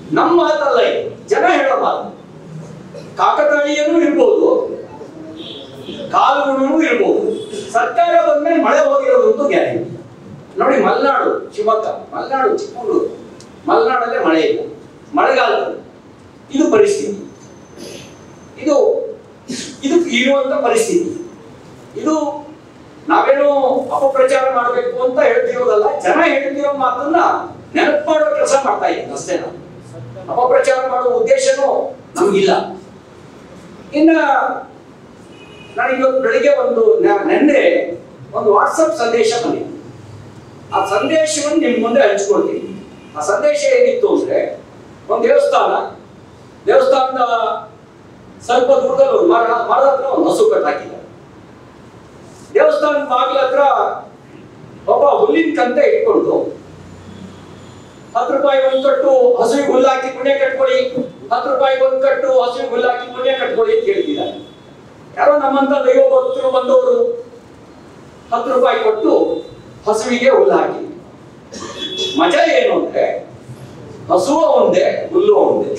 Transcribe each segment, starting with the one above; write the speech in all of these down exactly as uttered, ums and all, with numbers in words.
ನಮ್ಮ ಮಾತಲ್ಲ ಇದು, ಜನ ಹೇಳೋ ಮಾತು. ಕಾಕತಾಳೀಯನೂ ಇರ್ಬೋದು, ಕಾಲುಗುಣನೂ ಇರ್ಬೋದು. ಸರ್ಕಾರ ಬಂದ್ಮೇಲೆ ಮಳೆ ಹೋಗಿರೋದಂತೂ ಗ್ಯಾರಂಟಿ. ನೋಡಿ, ಮಲೆನಾಡು, ಶಿವಮೊಗ್ಗ, ಮಲೆನಾಡು, ಚಿಕ್ಕಮಗಳೂರು, ಮಲೆನಾಡಲ್ಲೇ ಮಳೆ ಇಲ್ಲ ಮಳೆಗಾಲದಲ್ಲಿ. ಇದು ಪರಿಸ್ಥಿತಿ, ಇದು ಇದು ಇರುವಂತ ಪರಿಸ್ಥಿತಿ. ಇದು ನಾವೇನು ಅಪಪ್ರಚಾರ ಮಾಡಬೇಕು ಅಂತ ಹೇಳ್ತಿರೋದಲ್ಲ, ಜನ ಹೇಳ್ತಿರೋ ಮಾತನ್ನ ನೆನಪು ಮಾಡೋ ಕೆಲಸ ಮಾಡ್ತಾ ಇದ್ದೀನಿ ಅಷ್ಟೇ. ನಾವು ಅಪಪ್ರಚಾರ ಮಾಡುವ ಉದ್ದೇಶನೂ ನಮಗಿಲ್ಲ. ಇನ್ನ ನಾನು ಇವತ್ತು ಬೆಳಿಗ್ಗೆ ಒಂದು ನೆನ್ನೆ ಒಂದು ವಾಟ್ಸಪ್ ಸಂದೇಶ ಬಂದಿದೆ. ಆ ಸಂದೇಶವನ್ನು ನಿಮ್ ಮುಂದೆ ಹಂಚ್ಕೊಳ್ತೀನಿ. ಆ ಸಂದೇಶ ಏನಿತ್ತು ಅಂದ್ರೆ, ಒಂದು ದೇವಸ್ಥಾನ, ದೇವಸ್ಥಾನದ ಸ್ವಲ್ಪ ದೂರದಲ್ಲಿ ಮರ ಮರದ ಹತ್ರ ಒಂದು ಹಸು ಕಟ್ಟಾಕಿದ್ದಾರೆ. ದೇವಸ್ಥಾನದ ಬಾಗಿಲ ಹತ್ರ ಒಬ್ಬ ಹುಲ್ಲಿನ ಕಂತೆ ಇಟ್ಕೊಂಡು ಹತ್ತು ರೂಪಾಯಿ ಒಂದು ಕಟ್ಟು ಹಸುವಿಗೆ ಹುಲ್ಲು ಹಾಕಿ ಪುಣ್ಯ ಕಟ್ಕೊಳ್ಳಿ, ಹತ್ತು ರೂಪಾಯಿ ಒಂದು ಕಟ್ಟು ಹಸುವಿಗೆ ಹುಲ್ಲು ಹಾಕಿ ಪುಣ್ಯ ಕಟ್ಕೊಳ್ಳಿ ಅಂತ ಹೇಳ್ತಿದ್ದಾರೆ. ಯಾರೋ ನಮ್ಮಂತ ದೈವ ಭಕ್ತರು ಬಂದವರು ಹತ್ತು ರೂಪಾಯಿ ಕೊಟ್ಟು ಹಸುವಿಗೆ ಹುಲ್ಲು ಹಾಕಿ. ಮಜಾ ಏನು ಅಂದ್ರೆ, ಹಸುವ ಒಂದೇ, ಹುಲ್ಲು ಒಂದೇ.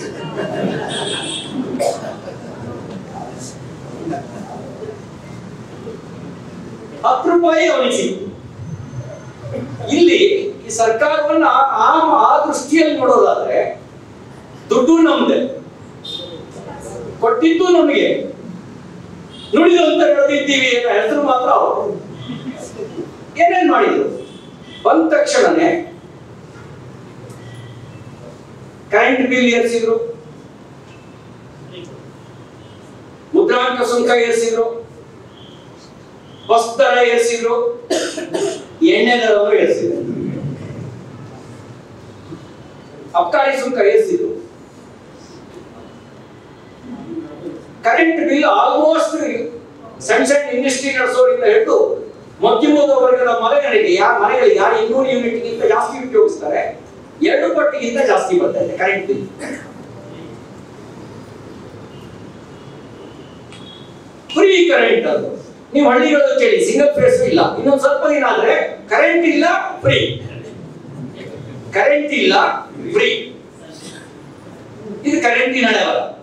ಹತ್ತು ರೂಪಾಯಿ ಅವನಿಗೆ ಸಿಕ್ತು. ಇಲ್ಲಿ ಈ ಸರ್ಕಾರವನ್ನ ಆ ಆ ದೃಷ್ಟಿಯಲ್ಲಿ ನೋಡೋದಾದ್ರೆ, ದುಡ್ಡು ನಮ್ದೆ, ಕೊಟ್ಟಿದ್ದು ನಮಗೆ, ನುಡಿದಂತ ನಡೆದಿದ್ದೀವಿ ಅನ್ನೋ ಹೆಸರು ಮಾತ್ರ ಅವರು. ಏನೇನ್ ಮಾಡಿದ್ರು? ಬಂದ ತಕ್ಷಣನೇ ಕರೆಂಟ್ ಬಿಲ್ ಏರಿಸಿದ್ರು, ಮುದ್ರಾಂಕ ಸುಂಕ ಏರಿಸಿದ್ರು, ಬಸ್ ದರ ಏರಿಸಿದ್ರು, ಎಣ್ಣೆ ದರವನ್ನು ಏರಿಸಿದ್ರು, ಅಬಕಾರಿ ಸುಂಕ ಏರಿಸಿದ್ರು. ಕರೆಂಟ್ ಬಿಲ್ ಆಲ್ಮೋಸ್ಟ್ ಸಣ್ಣ ಸಣ್ಣ ಇಂಡಸ್ಟ್ರಿ ನಡೆಸೋರಿಂದ ಹಿಡಿದು ಮಧ್ಯಮದ ವರ್ಗದ ಮನೆಗಳಿಗೆ, ಯಾರ ಮನೆಗಳಿಗೆ ಯಾರು ಇನ್ನೂರು ಯೂನಿಟ್ಗಿಂತ ಜಾಸ್ತಿ ಉಪಯೋಗಿಸ್ತಾರೆ, ಎರಡು ಪಟ್ಟಿಗಿಂತ ಜಾಸ್ತಿ ಬರ್ತಾ ಇದೆ ಕರೆಂಟ್ ಬಿಲ್. ಫ್ರೀ ಕರೆಂಟ್ ಅದು. ನೀವು ಹಳ್ಳಿಗಳಲ್ಲಿ ಕೇಳಿ, ಸಿಂಗಲ್ ಫೇಸ್ ಇಲ್ಲ. ಇನ್ನೊಂದು ಸ್ವಲ್ಪ ದಿನ ಆದ್ರೆ ಕರೆಂಟ್ ಇಲ್ಲ ಫ್ರೀ, ಕರೆಂಟ್ ಇಲ್ಲ ಫ್ರೀ. ಇದು ಕರೆಂಟಿನ ಹಣೆ ಬರ.